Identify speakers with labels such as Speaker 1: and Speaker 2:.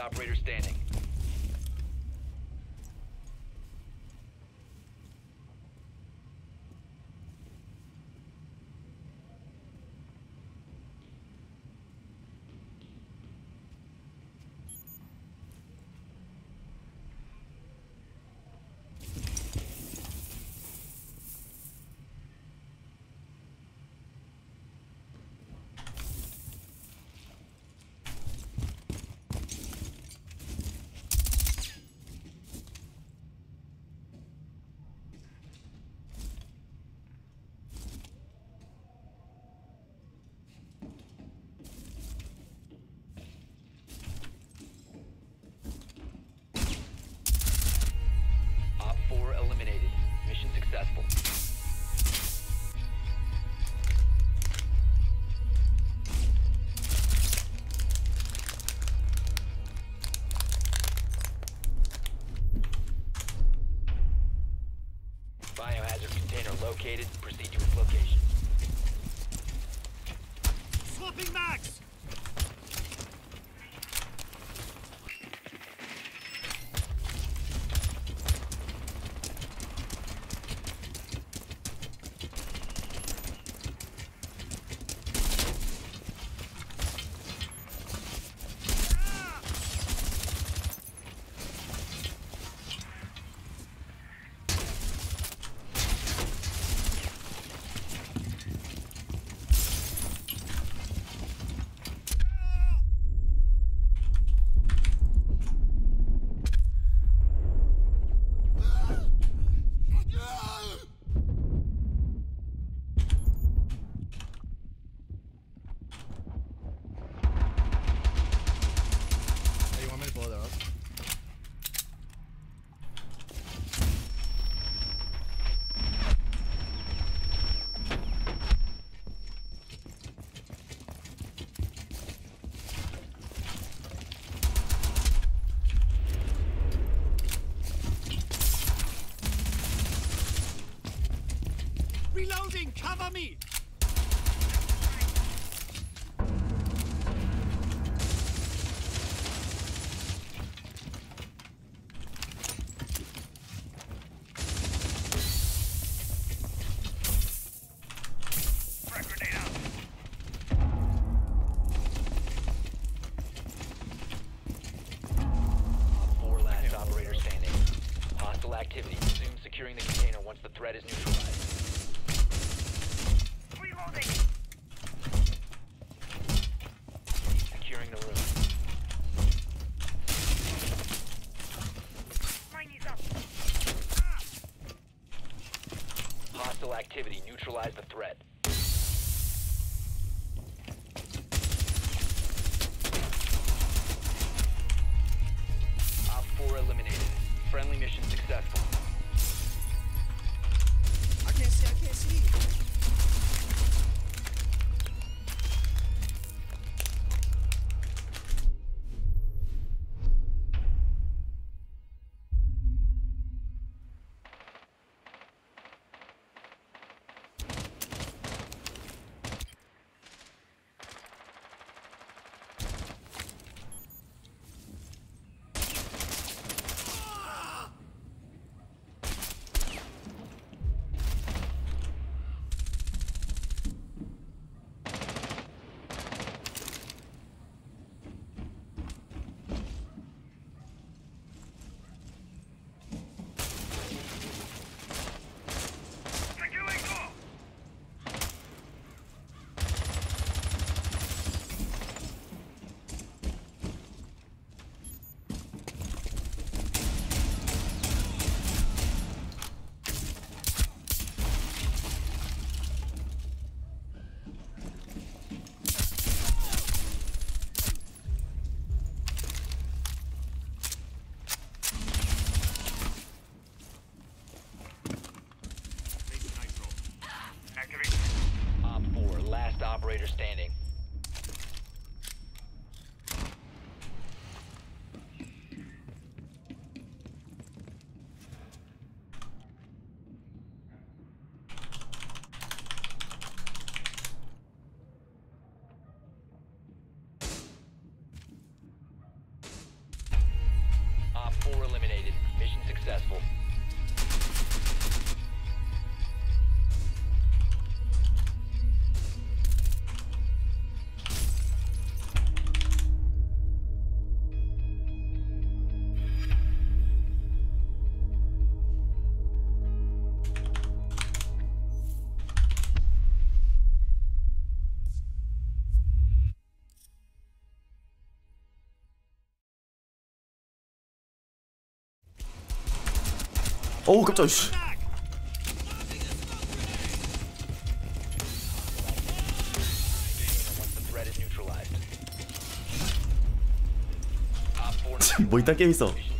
Speaker 1: operator standing. Op 4 eliminated. Mission successful. Biohazard container located. Proceed to its location.
Speaker 2: Swapping mags!
Speaker 3: Hey, you want me to blow that up?
Speaker 2: Reloading! Cover me! Frag grenade out!
Speaker 1: Op 4 last operator standing. Hostile activity. Resume securing the container once the threat is neutralized.
Speaker 2: Reloading!
Speaker 1: Securing the room.
Speaker 2: Mine is up!
Speaker 1: Hostile activity. Neutralize the threat. Op 4 eliminated. Friendly mission successful.
Speaker 3: I can't see. I can't see.
Speaker 2: Securing door! Activate.
Speaker 1: Op 4 last operator standing.
Speaker 4: 어우 깜짝이야 씨.
Speaker 1: Once the threat is neutralized. Op 4
Speaker 4: 뭐 이딴 게임 있어.
Speaker 1: mission